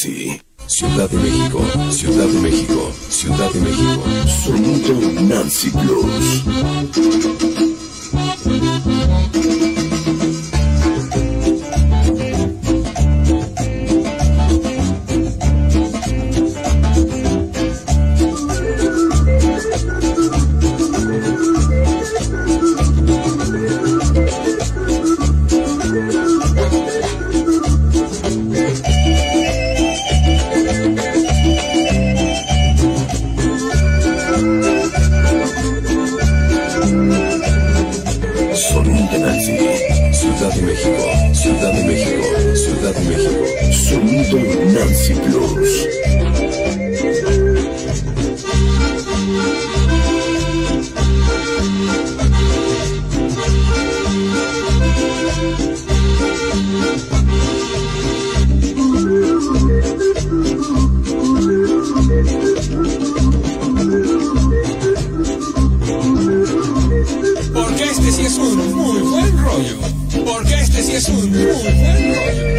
Nancy. Ciudad de México, Ciudad de México, Ciudad de México. Sonido Nancy Blues. Ciudad de México, Ciudad de México, Ciudad de México. Sonido Nancy Blues. Porque este sí es un muy buen rollo. Porque este sí es un muy buen rollo.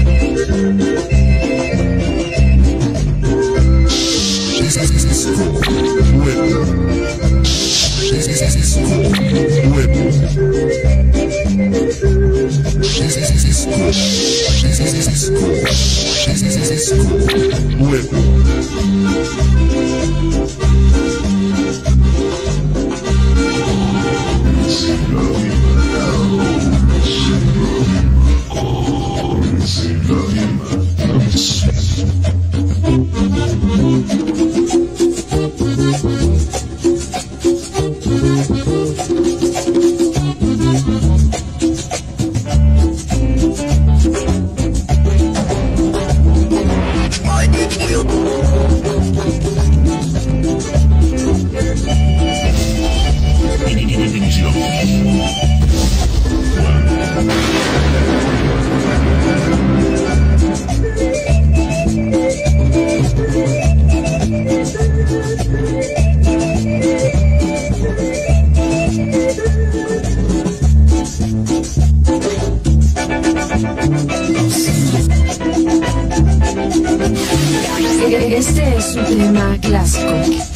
Este es un tema clásico.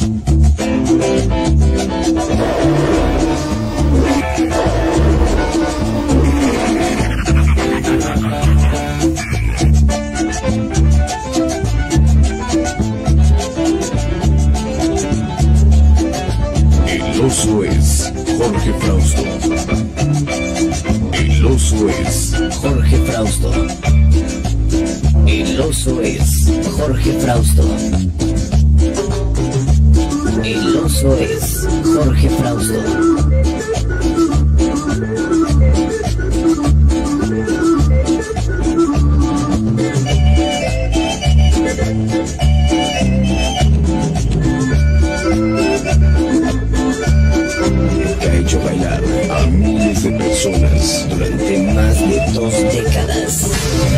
El oso es Jorge Frausto. El oso es Jorge Frausto. El oso es Jorge Frausto. El oso es Jorge Frausto. que ha hecho bailar a miles de personas durante más de 2 décadas.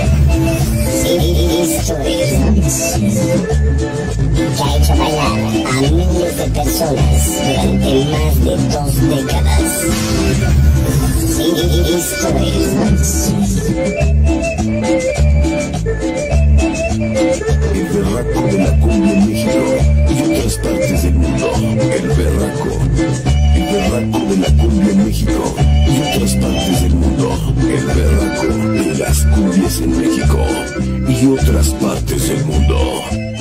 Que ha hecho bailar a miles de personas durante más de 2 décadas. Esto es El berraco de la cumbia en México y otras partes del mundo. El berraco de la cumbia en México y otras partes del mundo. El berraco de las cumbias en México y otras partes del mundo.